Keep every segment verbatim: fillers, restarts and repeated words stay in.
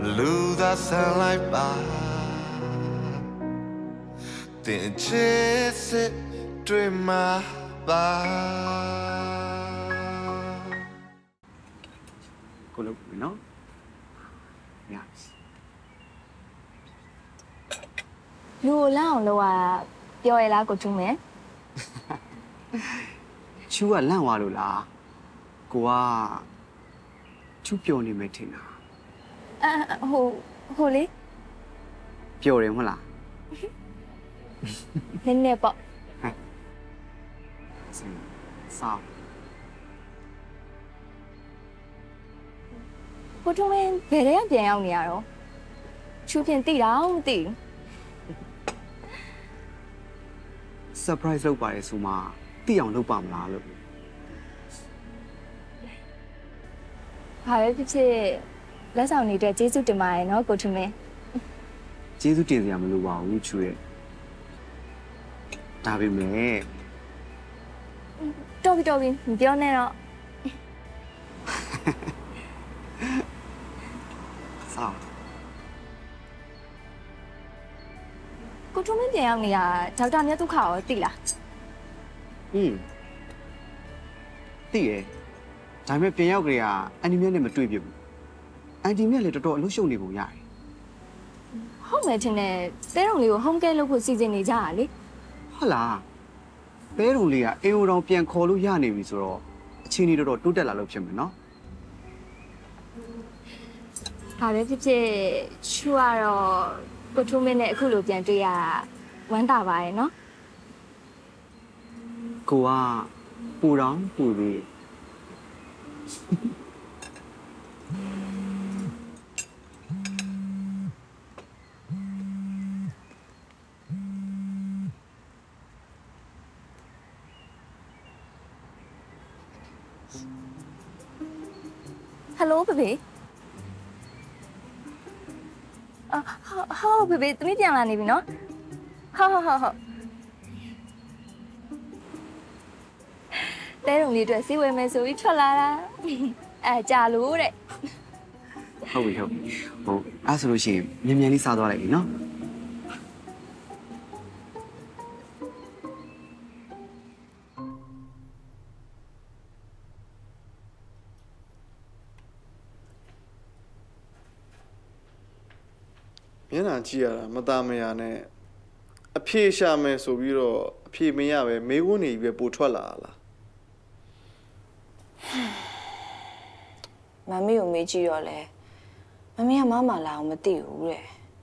Blue that sunlight by Then chase it dream my bar Cô lúc nó Dạ Lưu lao lo àပြောရလားကိုချုံမဲချူကလန့်သွားလို့လားကိုကချူပြောနေမယ်ထင်တာအဲဟိုဟိုလေပြောတယ်မဟုတ်လားနည်းနည်းပေါ့စင်စောင်းကိုချုံမဲဘယ်တည်းကပြန်ရောက်နေရတော့ချူဖြင့်တိတာမသိဘူး surprise လုပ်ပါတယ်ဆိုမှသိအောင်လုပ်ပါမလားလို့ဘာပဲဖြစ်ဖြစ်လက်ဆောင်နေတဲ့ကျေးဇူးတင်ပါတယ်နော်ကိုချုံမဲကျေးဇူးတင်စရာမလိုပါဘူးချူရဲ့ဒါပေမဲ့တော်ပြီတော်ပြီမပြောနဲ့တော့စောင်းကိုချုံမဲပြန်ရောက်နေတာဒေါက်တာမြတ်ဒုက္ခရောသိလားอืมသိရဒါပေမဲ့ပြန်ရောက်ကြရအန်တီမြတ်နဲ့မတွေ့ပြဘူးအန်တီမြတ်လည်းတော်တော်အလုပ်ရှုပ်နေပုံရတယ်ဟုတ်မယ်ထင်တယ်တဲတော်လေးကို home care လုပ်ဖို့စီစဉ်နေကြတာလေဟုတ်လားပဲတုံလေးကအေအိုတောင်ပြန်ခေါ်လို့ရနေပြီဆိုတော့အချင်းကြီးတော်တော်တိုးတက်လာလို့ဖြစ်မယ်နော်ဘာပဲဖြစ်ဖြစ်ချူကတော့ကိုချုံမဲနဲ့အခုလိုပြန်တွေ့ရဝမ်းသာပါတယ်နော်ကိုကပူတောင်ပူသေးဟယ်လိုဘေဘေအာဟောဘေဘေသမီးပြန်လာနေပြီနော်ဟုတ်ဟုတ်ဟုတ်ဟုတ်တဲရုံလေးအတွက်စီးဝယ်မယ်ဆိုပြီးထွက်လာတာအဲကြာလို့တဲ့ဟုတ်ပြီဟုတ်ပြီဟိုအဲ့ဆိုလို့ရှိရင်မြန်မြန်လေးစားသွားလိုက်ပြီနော်မျက်နှာကြည့်ရတာမသားမယာနဲ့အဖြေရှာမယ်ဆိုပြီးတော့အဖြေမရပဲမေးခွန်းနေပြီပဲပို့ထွက်လာလားမမီကိုမေးကြည့်တော့လေမမီကမမလာအောင်မသိဘူးတဲ့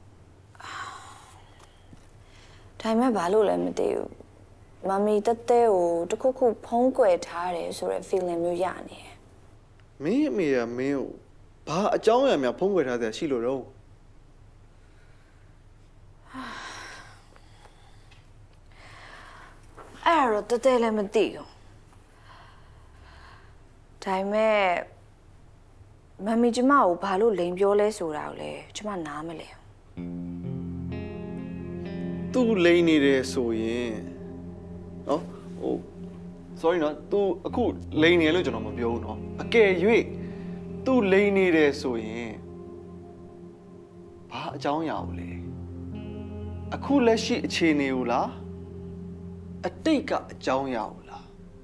ဒါပေမဲ့ဘာလို့လဲမသိဘူးမမီတက်တဲကိုတခုခုဖုံးကွယ်ထားတယ်ဆိုတဲ့ feeling မျိုးရနေတယ်မင်းအမေကမင်းကိုဘာအကြောင်းအရာများဖုံးကွယ်ထားစရာရှိလို့တော့အဲ့တော့တက်တဲလည်းမသိဘူးဒါပေမဲ့မမီကျမကိုဘာလို့လိန်ပြောလဲဆိုတာကိုလေကျမနားမလဲသူလိန်နေတယ်ဆိုရင်နော်ဟို sorry နော် तू အခုလိန်နေလို့ကျွန်တော်မပြောဘူးနော်အကယ်၍ तू လိန်နေတယ်ဆိုရင်ဘာအကြောင်းအရာကိုလဲအခုလက်ရှိအခြေအနေကိုလားအတိတ်ကအကြောင်းအရာကိုလား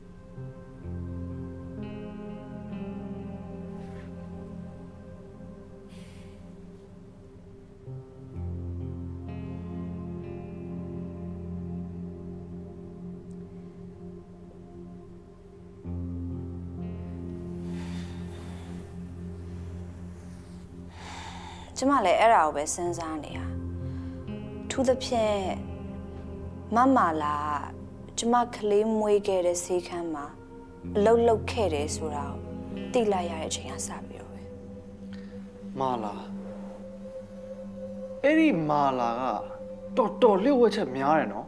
ကျမလည်းအဲ့ဒါကိုပဲစဉ်းစားနေတာထူးသဖြင့်မမလာကျမကလေးမွေးခဲ့တဲ့ဆေးခန်းမှာအလုပ်လုပ်ခဲ့တယ်ဆိုတာကိုသိလိုက်ရတဲ့အချိန်ကစပြီးတော့ပဲမာလာအဲ့ဒီမာလာကတော်တော်လျှို့ဝှက်ချက်များတယ်နော်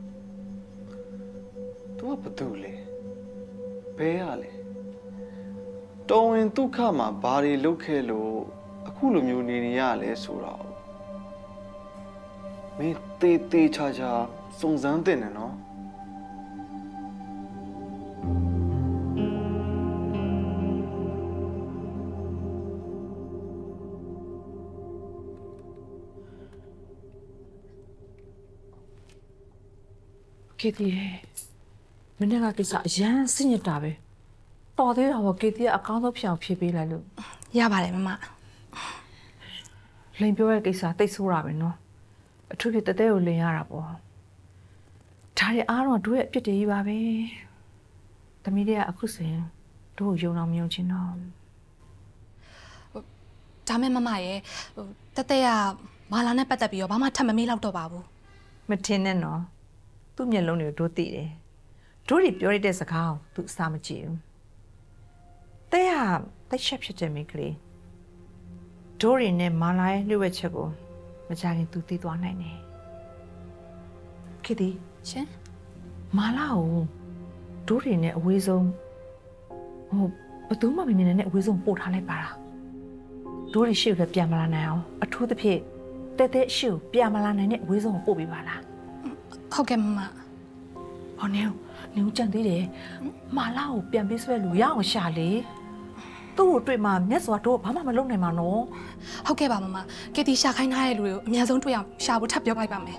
तू ကဘာတူလဲဘဲရလဲတော်ဝင်ဒုက္ခမှာဘာတွေလုပ်ခဲ့လို့အခုလိုမျိုးနေနေရလဲဆိုတော့မင်းတေးတေးချာချာစုံစမ်းတင်တယ်နော်မ Katie မနေ့ကကိစ္စအရန်စညစ်တာပဲတော်သေးတာပေါ့ Katie ကအကောင်းဆုံးဖြစ်အောင်ဖြေပေးလိုက်လို့ရပါတယ်မမလိန်ပြောတဲ့ကိစ္စတိတ်ဆိုးတာပဲနော်အထူးဖြစ်တဲ့တဲ့ကိုလိန်ရတာပေါ့ဒါတွေအားတော့တို့ရဲ့အပြစ်တွေကြီးပါပဲသမီးတွေကအခုစင်တို့ယုံအောင်မယုံချင်တော့ဒါမဲ့မမရဲ့ဟိုတတဲ့ကမာလာနဲ့ပတ်သက်ပြီးတော့ဘာမှထပ်မမေးတော့တော့ပါဘူးမထင်နဲ့နော်သူ့မျက်လုံးတွေကိုတို့သိတယ်တို့တွေပြောရတဲ့စကားကိုသူအစာမကြည့်ဘူးတဲ့ဟာတိတ်ရှက်ဖြစ်တယ်မိကလေးတို့တွေနဲ့မာလာရဲ့လှုပ်ဝက်ချက်ကိုမကြခင်သူသိသွားနိုင်တယ်ခေတီရှင်မာလာကိုတို့တွေနဲ့အဝေးဆုံးဟိုဘယ်သူမှမမြင်နိုင်တဲ့အဝေးဆုံးပို့ထားလိုက်ပါလားတို့တွေရှေ့ကိုပြန်မလာနိုင်အောင်အထူးသဖြင့်တဲတဲရှေ့ကိုပြန်မလာနိုင်တဲ့အဝေးဆုံးကိုပို့ပေးပါလားဟုတ်ကဲ့မမဟောနေနေဦးကြံသေးတယ်မာလာကိုပြန်ပေးဆွဲလို့ရအောင်ရှာလေသူ့ကိုတွေ့မှမျက်စွာတို့ဘာမှမလုပ်နိုင်မှာနော်ဟုတ်ကဲ့ပါမမကယ်တီရှာခိုင်းထားတဲ့လူတွေကိုအများဆုံးတွေ့အောင်ရှာဖို့ထပ်ပြောလိုက်ပါမယ်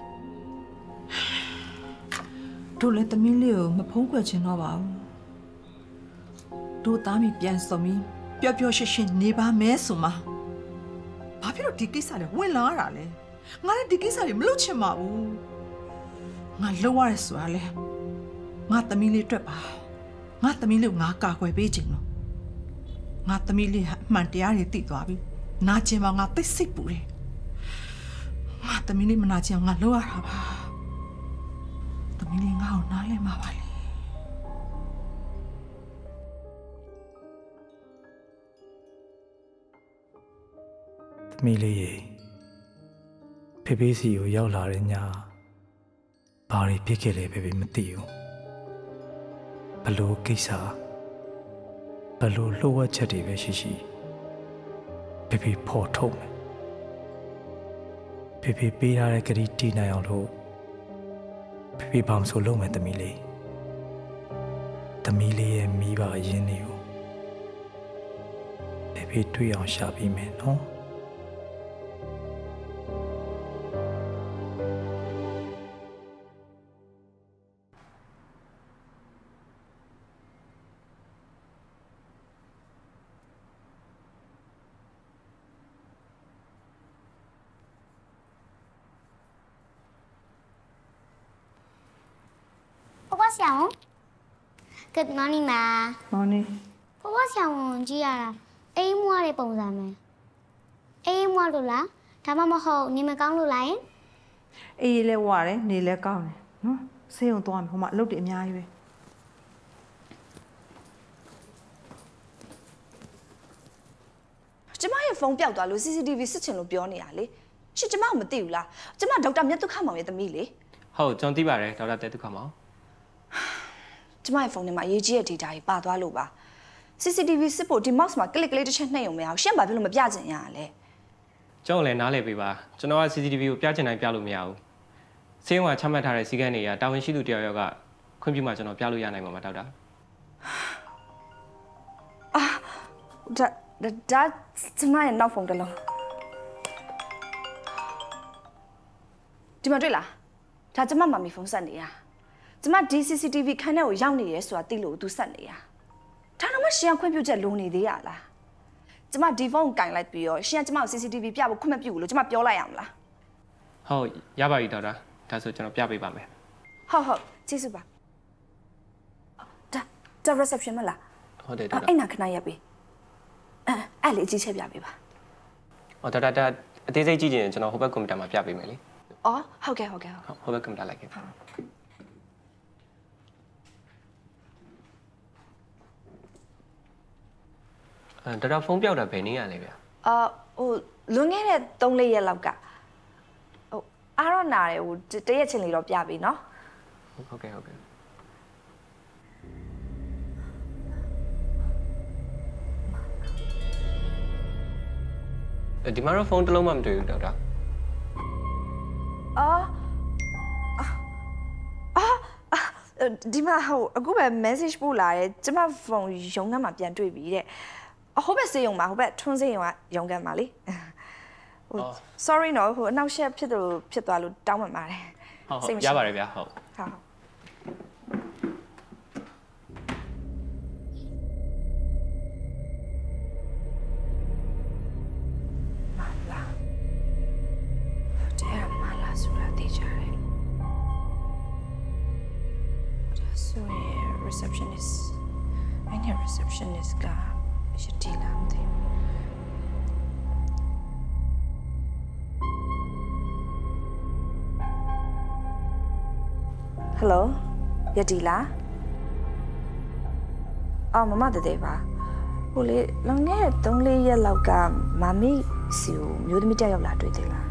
တို့လည်းသမီးလေးကိုမဖုံးကွယ်ချင်တော့ပါဘူးတို့သားမိပြန်စုံပြီးပျော်ပျော်ရွှင်ရွှင်နေပါမယ်ဆိုမှဘာဖြစ်လို့ဒီကိစ္စလဲဝင်လာရတာလဲငါလည်းဒီကိစ္စတွေမလုပ်ချင်ပါဘူးငါလှုပ်ရရဆိုတာလဲငါသမီးလေးအတွက်ပါငါသမီးလေးကိုငါကာကွယ်ပေးခြင်းလို့ငါသမီးလေးဟာအမှန်တရားတွေသိသွားပြီနာကျင်ပါငါသိစိတ်ပူတယ်ငါသမီးလေးမနာကျင်ငါလှုပ်ရတာပါသမီးလေးငါ့ကိုနားလဲမှာပါလေသမီးလေးရေဖေဖေစီကိုရောက်လာတဲ့ညဘာတွေဖြစ်ခဲ့လဲဖေဖေမသိဘူးဘလို့ကိစ္စဘလို့လှုပ်ဝက်ချက်တွေပဲရှိရှိဖေဖေဖော်ထုတ်မယ်ဖေဖေပေးထားတဲ့ဂရီတီနိုင်အောင်လို့ဖေဖေဘာမှမဆိုလုပ်မယ်သမီးလေးသမီးလေးရဲ့မိဘအရင်တွေကိုဖေဖေတွေ့အောင်ရှာပြီးမယ်နော် Good morning ပါ Morning ဘဝဆရာဝန်ကြည့်ရတာအိမ်မွားတဲ့ပုံစံပဲအိမ်မွားလို့လားဒါမှမဟုတ်နေမကောင်းလို့လားယင်အေးလဲဝရတယ်နေလဲကောင်းတယ်နော်ဆေးရုံသွားမယ်ဟိုမှာအလုပ်တွေအများကြီးပဲကျမရဲ့ဖုန်းပျောက်သွားလို့ C C T V စစ်ချင်လို့ပြောနေရလေရှစ်ကျမမသိဘူးလားကျမဒေါက်တာမြတ်တုခမောင်ရဲ့သမီးလေဟုတ်ကျွန်တော်သိပါတယ်ဒေါက်တာတဲတုခမောင်ကျမရဲ့ဖုန်းထဲမှာအရေးကြီးတဲ့ data တွေပါသွားလို့ပါ C C T V စစ်ဖို့ဒီ mouse မှာ click ကလေးတစ်ချက်နှိပ်ရုံပဲအောင်ရှင့်ဘာဖြစ်လို့မပြချင်ရလဲကျွန်တော်လည်းနားလည်ပေးပါကျွန်တော်က C C T V ကိုပြချင်တိုင်းပြလို့မရဘူးဆေးရုံကချမှတ်ထားတဲ့စီကံတွေကတာဝန်ရှိသူတယောက်ယောက်ကခွင့်ပြုမှကျွန်တော်ပြလို့ရနိုင်မှာပါဒေါက်တာအာဒါဒါကျမရဲ့နောက်ဖုန်းတစ်လုံးဒီမှာတွေ့လားဒါကျမမမီဖုန်းဆက်နေရကျမဒီ C C T V ခန်းထဲကိုရောက်နေရဲဆိုတာသိလို့ तू ဆက်နေရဒါတော့မရှင်အောင်ခွင့်ပြုချက်လိုနေသေးရလားကျမဒီဖုန်းကိုကင်လိုက်ပြီးတော့ရှင်ကကျမကို C C T V ပြဖို့ခွင့်မပြုဘူးလို့ကျမပြောလိုက်ရမလားဟုတ်ရပါပြီဒေါက်တာဒါဆိုကျွန်တော်ပြပေးပါမယ်ဟုတ်ဟုတ်ကျေးဇူးပါဒါဒါ reception မလားဟုတ်တယ်ဒေါက်တာအဲ့နာခဏရပ်ပေးအဲအဲ့လေအကြီးချက်ပြပေးပါဟောဒေါက်တာဒါအသေးစိတ်ကြည့်ရင်ကျွန်တော်ဟိုဘက်ကွန်ပျူတာမှာပြပေးမယ်လေအော်ဟုတ်ကဲ့ဟုတ်ကဲ့ဟုတ်ဟိုဘက်ကွန်ပျူတာလိုက်ခဲ့အဲဒေါက်တာဖုန်းပြောက်တာဘယ်နည်းရလဲဗျာအာဟိုလွန်ခဲ့တဲ့သုံးလေးရက်လောက်ကဟိုအားရနာတယ်ဟိုတရက်ချင်းလေးတော့ပြပေးနော်ဟုတ်ကဲ့ဟုတ်ကဲ့ဒီမှာတော့ဖုန်းတစ်လုံးမှမတွေ့ဘူးဒေါက်တာအော်အာဒီမှာဟိုအခုပဲ message ပို့လာတယ်ကျမဖုန်းရုံးခန်းမှာပြန်တွေ့ပြီတဲ့ဟိုဘက်စေးရုံမှာဟိုဘက်ထွန်းစေးရုံကရုံးခန်းမှာလေဟို sorry နော်ဟိုအနောက်ရှက်ဖြစ်လို့ဖြစ်သွားလို့တောင်းပန်ပါတယ်ဟုတ်ဟုတ်ရပါတယ်ဗျာဟုတ်ဟုတ်နဲ့ receptionist ကရတီလာမသိဘူးဟယ်လိုရတီလာအော်မမတည်းပါဟိုလေလုံခဲ့သုံးလေးရက်လောက်ကမမီစီကိုမျိုးသမီးတယောက်လာတွေ့သေးလား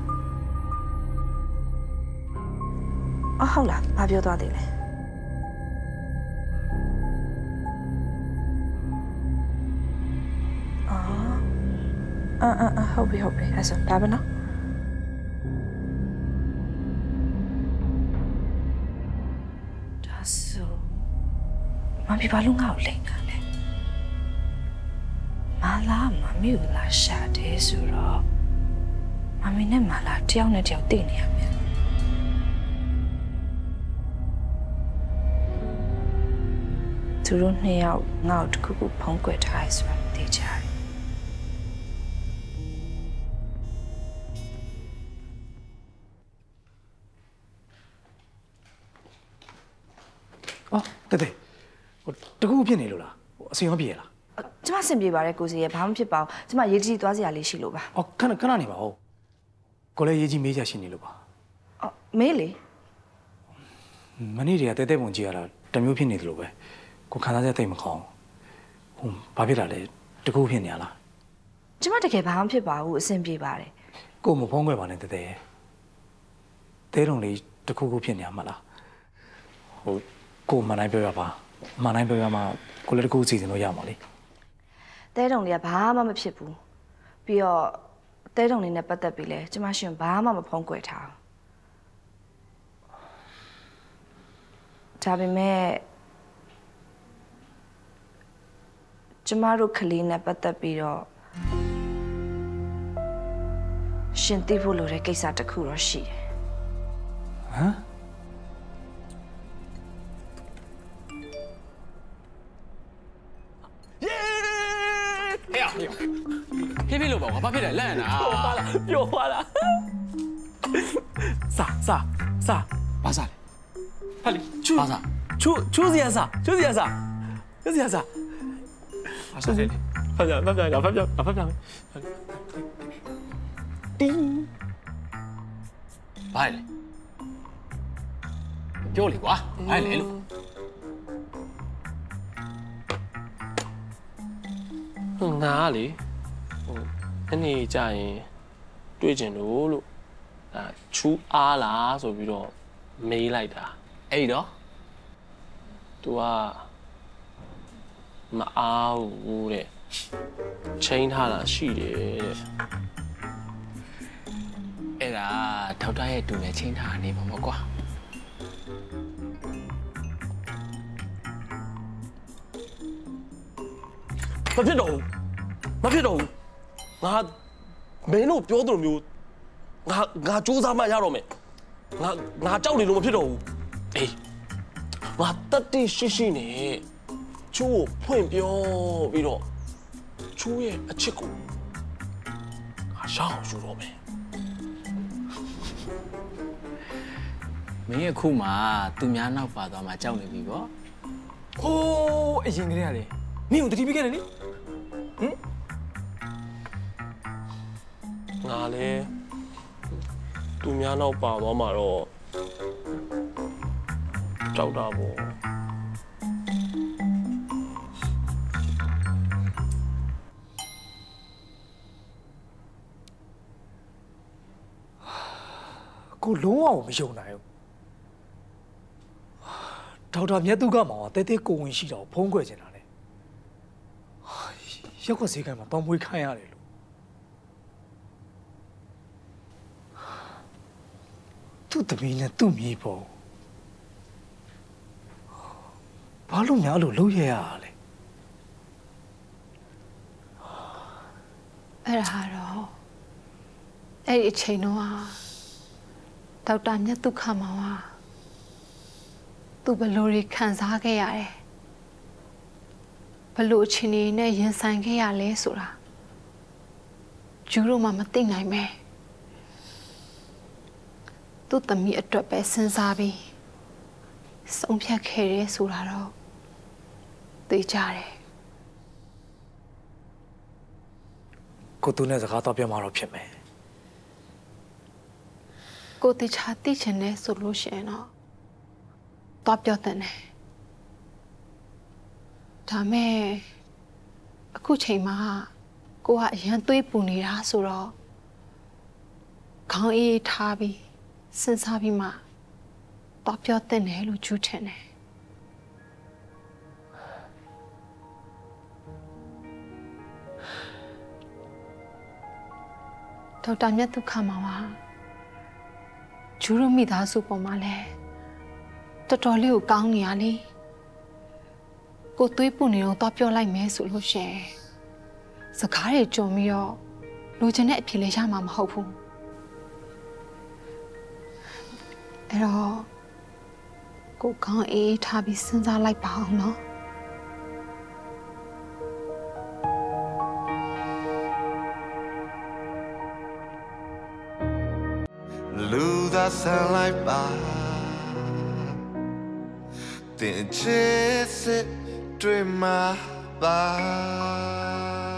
အော်ဟုတ်လားဘာပြောသွားသေးလဲအော်အာအာဟုတ်ပြီဟုတ်ပြီအဲ့ဆိုဒါပဲနော်ဒါဆိုမမီဘာလို့ငါ့ကိုလိမ့်တာလဲမာလာမမီကိုလာရှာတယ်ဆိုတော့မမီနဲ့မာလာတယောက်နဲ့တယောက်တည်နေရမယ်သူတို့နှစ်ယောက်ငါ့ကိုတစ်ခုခုဖုံးကွယ်ထားရဆိုတာသိကြတယ်အော်တဲ့တဲ့ဟိုတကူဖြစ်နေလို့လားဟိုအစင်ရောပြေလားကျမစင်ပြေပါတယ်ကိုစီရဲ့ဘာမှဖြစ်ပါဘူးကျမရေးကြီးသွားစရာလေးရှိလို့ပါအော်ခဏခဏနေပါဦးကိုလည်းရေးကြီးမေးချရှိနေလို့ပါအော်မေးလေမနေ့တည်းကတဲတဲပုံကြည့်ရတာတမျိုးဖြစ်နေတယ်လို့ပဲကိုခံစားချက်သိမကောင်းဟိုဘာဖြစ်တာလဲတကူဖြစ်နေရလားကျမတကယ်ဘာမှဖြစ်ပါဘူးအဆင်ပြေပါတယ်ကိုမဖုံးခွဲပါနဲ့တဲတဲတဲတုံလေးတကူကူဖြစ်နေရမှာလားဟိုကိုမနိုင်ပြောရပါမနိုင်ပြောရမှာကိုလည်းတကူစီစဉ်လို့ရမှာလေတဲတုံလေးကဘာမှမဖြစ်ဘူးပြီးတော့တဲတုံလေးနဲ့ပတ်သက်ပြီးလဲကျမရှင်ဘာမှမဖုံးကွယ်ထားဒါပေမဲ့ကျမတို့ကလေးနဲ့ပတ်သက်ပြီးတော့ရှင်သိဖို့လိုတဲ့ကိစ္စတစ်ခုတော့ရှိတယ်ဟမ်ဖေးဖေးလို့ပေါ့ကွာဘာဖြစ်လဲလန့်နေတာပြောပါလားပြောပါလားစားစားစားဘာစားလဲဟာလေချူဘာစားချူချူစီရစားချူစီရစားချူစီရစားဘာစားလဲဖတ်ပြဖတ်ပြဖတ်ပြဖတ်ပြတင်းဘာလဲပြောလေကွာဘာလဲလို့ငါလေဟိုအနေကြရင်တွေ့ကျင်လို့လို့အဲချူအားလားဆိုပြီးတော့မေးလိုက်တာအဲ့တော့ तू ကမအားဘူးတဲ့ချိန်ထားတာရှိတယ်တဲ့အဲ့ဒါထောက်ထားရဲ့တူနဲ့ချိန်ထားနေမှာမကွာမဖြစ်တော့ဘူးမဖြစ်တော့ဘူးငါမင်းတို့ပြောသလိုမျိုးငါငါစူးစမ်းမှရတော့မယ်ငါငါကြောက်နေလို့မဖြစ်တော့ဘူးအေးငါတတိရှိရှိနဲ့ချိုးကိုဖွင့်ပြောပြီးတော့ချိုးရဲ့အချစ်ကိုငါရှောင်းယူတော့မယ်မင်းရဲ့ခုမှသူများနောက်ပါသွားမှကြောက်နေပြီပေါ့ဟိုးအရင်ကတည်းကလေနင့်ကိုတတိပြခဲ့တယ်လေဟင်ငါလည်းသူများနောက်ပါသွားမှာတော့ကြောက်တာပေါ့ကိုလုံးဝမယုံနိုင်ဘူးဒေါက်တာမြတ်သူကမောင်ကတဲတဲကိုဝင်ရှိတော့ဖုံးကွယ်နေတာလေရုပ်ကစေကံမှာတောင်းမွေးခိုင်းရတယ်လို့သူ့တမီးနဲ့သူ့မြေပေါ့ဘာလို့များလို့လှုပ်ရရလဲအဲ့ဒါတော့အဲ့ဒီအချိန်တော့ဒေါက်တာမြတ်ဒုက္ခမောင်ကသူဘလို့တွေခံစားခဲ့ရတယ်ဘလို့အချိန်တွေနဲ့ရင်ဆိုင်ခဲ့ရလဲဆိုတာဂျူးတို့မှမသိနိုင်ပဲသူ့သမီးအတွက်ပဲစဉ်းစားပြီးဆုံးဖြတ်ခဲ့တယ်ဆိုတာတော့သိကြတယ်ကိုသူနဲ့စကားတော့ပြောမှာတော့ဖြစ်မယ်ကိုတေချာသိချင်တယ်ဆိုလို့ရှိရင်တော့တော့ပြောတဲ့နဲ့ဒါမဲ့အခုချိန်မှာကိုကအရန်သွေးပူနေတာဆိုတော့ခေါင်းအေးထားပြီးစဉ်းစားပြီးမှတော့ပြောတဲ့နဲ့လို့ကျူးထင်တယ်ဒေါက်တာမြတ်ဒုက္ခမှာပါကျူးရမိသားစုပေါ်မှာလဲတော်တော်လေးကိုကောင်းနေရလေကိုသွေးပူနေတော့တော့ပြောလိုက်မယ်ဆိုလို့ရှင်စကားတွေကြုံပြီးတော့လိုချင်တဲ့အဖြေလေးရမှာမဟုတ်ဘူးအဲ့တော့ကိုကောင်းအေးထားပြီးစဉ်းစားလိုက်ပါအောင်နော် Lose that sunlight by then chase it dream my by